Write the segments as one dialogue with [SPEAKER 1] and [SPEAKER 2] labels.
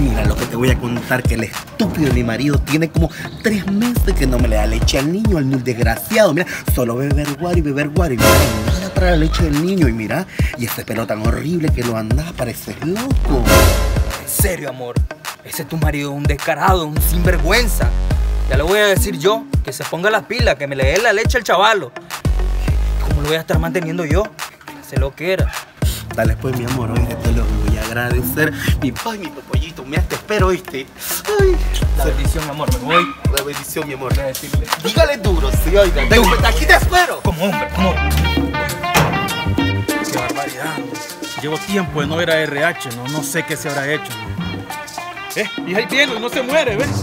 [SPEAKER 1] Mira lo que te voy a contar, que el estúpido de mi marido tiene como 3 meses que no me le da leche al niño desgraciado. Mira, solo beber guaro y beber guaro y no hay nada para la leche del niño. Y mira, y ese pelo tan horrible que lo anda, pareces loco.
[SPEAKER 2] En serio, amor, ese tu marido es un descarado, un sinvergüenza. Ya le voy a decir yo, que se ponga las pilas, que me le dé la leche al chavalo. ¿Cómo lo voy a estar manteniendo yo? Sé lo que era.
[SPEAKER 1] Dale pues, mi amor, oíste, te lo voy a agradecer. Mi pollito, mira, te espero, oíste. Ay,
[SPEAKER 2] la bendición, mi amor, me voy.
[SPEAKER 1] La bendición, mi amor.
[SPEAKER 2] Voy a decirle.
[SPEAKER 1] Dígale duro, sí, oiga. Aquí te espero.
[SPEAKER 2] Como hombre, como hombre.
[SPEAKER 3] Qué barbaridad. Llevo tiempo de no ver a RH, no sé qué se habrá hecho. Y ahí viene, no se muere, ¿ves?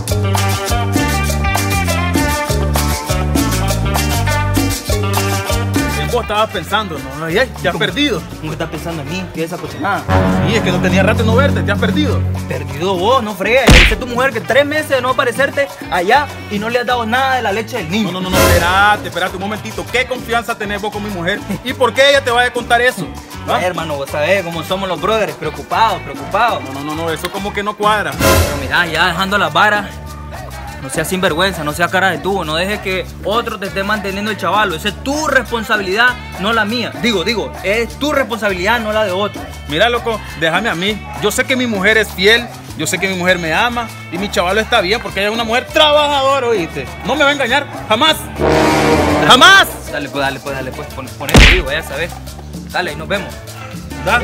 [SPEAKER 3] Vos estabas pensando, ¿no? Ay, te has perdido.
[SPEAKER 2] ¿Cómo estás pensando en mí? ¿Qué es esa cochinada?
[SPEAKER 3] Sí, es que no tenía rato de no verte, te has perdido.
[SPEAKER 2] Perdido vos, no fregues. Le dice a tu mujer que 3 meses de no aparecerte allá y no le has dado nada de la leche del niño.
[SPEAKER 3] No, espérate un momentito. ¿Qué confianza tenés vos con mi mujer? ¿Y por qué ella te va a contar eso?
[SPEAKER 2] ¿Ah? Hermano, vos sabés cómo somos los brothers, preocupados.
[SPEAKER 3] No, eso como que no cuadra.
[SPEAKER 2] Pero mira, ya dejando las varas, no seas sinvergüenza, no seas cara de tubo, no dejes que otro te esté manteniendo el chavalo. Esa es tu responsabilidad, no la mía. Digo, es tu responsabilidad, no la de otro.
[SPEAKER 3] Mira, loco, déjame a mí. Yo sé que mi mujer es fiel, yo sé que mi mujer me ama y mi chavalo está bien porque ella es una mujer trabajadora, ¿oíste? No me va a engañar, jamás. ¡Jamás!
[SPEAKER 2] Dale pues, ponete vivo, ya sabes. Dale, y nos vemos.
[SPEAKER 3] Da.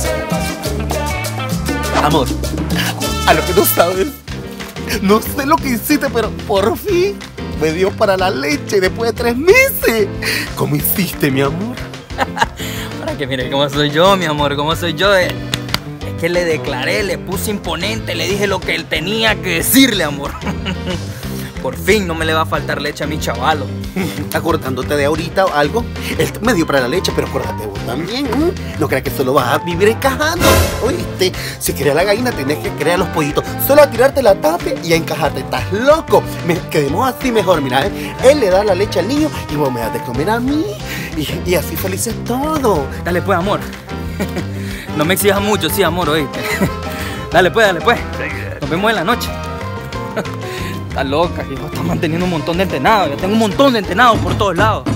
[SPEAKER 1] Amor, a lo que no sabes, no sé lo que hiciste, pero por fin me dio para la leche después de 3 meses. ¿Cómo hiciste, mi amor?
[SPEAKER 2] Para que mire cómo soy yo, mi amor, cómo soy yo. Es que le declaré, le puse imponente, le dije lo que él tenía que decirle, amor. Por fin no me le va a faltar leche a mi chavalo.
[SPEAKER 1] Acordándote de ahorita o algo, él me dio para la leche, pero acuérdate vos también. No creas que solo vas a vivir encajando. Oíste, si querías la gallina, tenés que crear los pollitos. Solo a tirarte la tape y a encajarte. Estás loco. Quedemos así mejor, mira. Él le da la leche al niño y vos me das de comer a mí. Y así felices todo.
[SPEAKER 2] Dale pues, amor. No me exijas mucho, sí, amor, oíste. Dale pues. Nos vemos en la noche. Estás loca, hijo, estás manteniendo un montón de entrenados. Yo tengo un montón de entrenados por todos lados.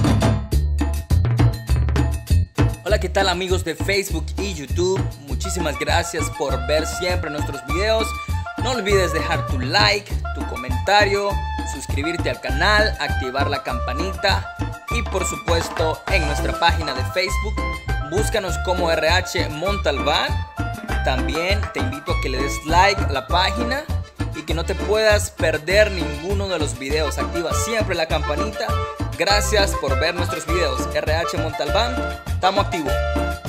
[SPEAKER 2] Hola, ¿qué tal, amigos de Facebook y YouTube? Muchísimas gracias por ver siempre nuestros videos. No olvides dejar tu like, tu comentario, suscribirte al canal, activar la campanita y por supuesto en nuestra página de Facebook búscanos como RH Montalbán. También te invito a que le des like a la página y que no te puedas perder ninguno de los videos. Activa siempre la campanita. Gracias por ver nuestros videos. RH Montalbán, estamos activos.